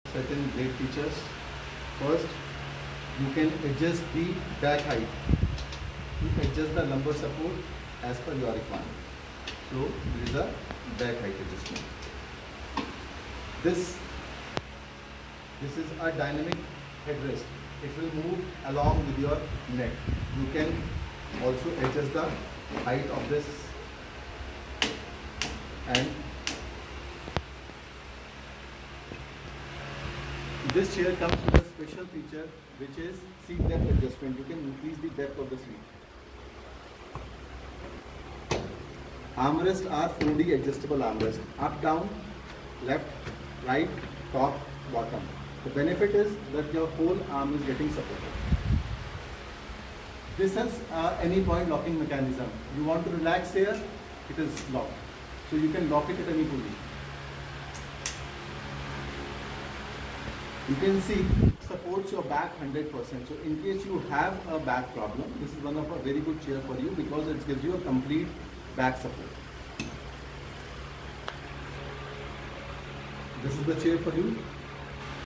certain great features. First, you can adjust the back height. You adjust the lumbar support as per your requirement. So there is a back height adjustment. This is a dynamic headrest. It will move along with your neck. You can also adjust the height of this, and this chair comes with a special feature which is seat depth adjustment. You can increase the depth of the seat. Armrests are 4D adjustable armrests. Up, down, left, right, top, bottom. The benefit is that your whole arm is getting supported. This has any point locking mechanism. You want to relax here, it is locked. So you can lock it at any position. You can see it supports your back 100%. So in case you have a back problem, this is one of a very good chair for you because it gives you a complete back support. This is the chair for you.